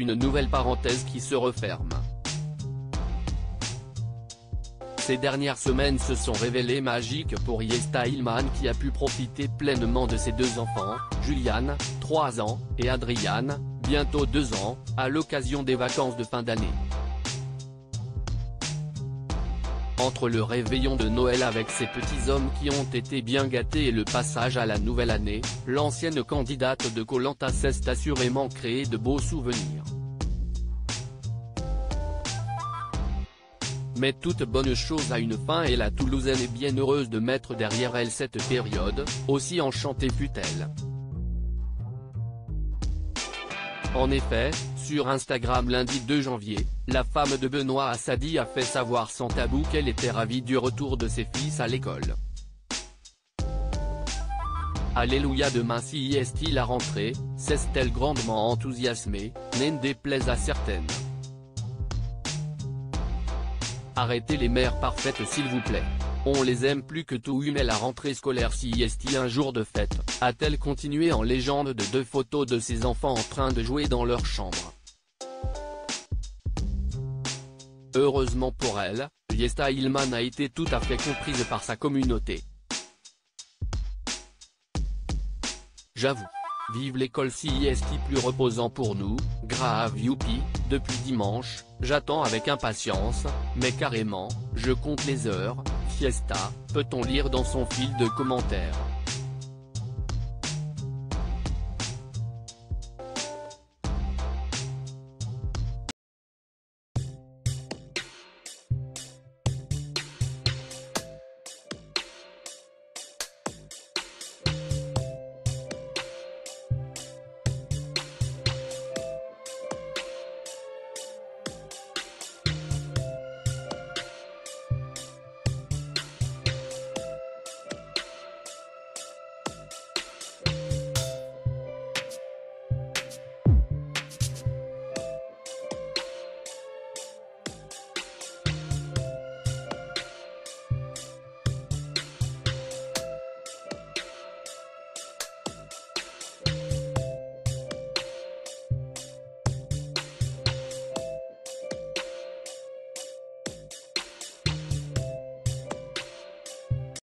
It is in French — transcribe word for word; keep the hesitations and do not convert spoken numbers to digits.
une nouvelle parenthèse qui se referme. Ces dernières semaines se sont révélées magiques pour Yesta Hillman qui a pu profiter pleinement de ses deux enfants, Julian, trois ans, et Adrian, bientôt deux ans, à l'occasion des vacances de fin d'année. Entre le réveillon de Noël avec ses petits hommes qui ont été bien gâtés et le passage à la nouvelle année, l'ancienne candidate de Koh Lanta s'est assurément créé de beaux souvenirs. Mais toute bonne chose a une fin et la Toulousaine est bien heureuse de mettre derrière elle cette période, aussi enchantée fut-elle. En effet, sur Instagram lundi deux janvier, la femme de Benoît Assadi a fait savoir sans tabou qu'elle était ravie du retour de ses fils à l'école. Alléluia, demain si est la rentrée, s'est-elle grandement enthousiasmée, n'en déplaise à certaines. Arrêtez les mères parfaites s'il vous plaît. On les aime plus que tout, mais la rentrée scolaire si est un jour de fête, a-t-elle continué en légende de deux photos de ses enfants en train de jouer dans leur chambre. Heureusement pour elle, Yesta Hillman a été tout à fait comprise par sa communauté. J'avoue. Vive l'école si est plus reposant pour nous, grave youpi, depuis dimanche, j'attends avec impatience, mais carrément, je compte les heures, fiesta, peut-on lire dans son fil de commentaires.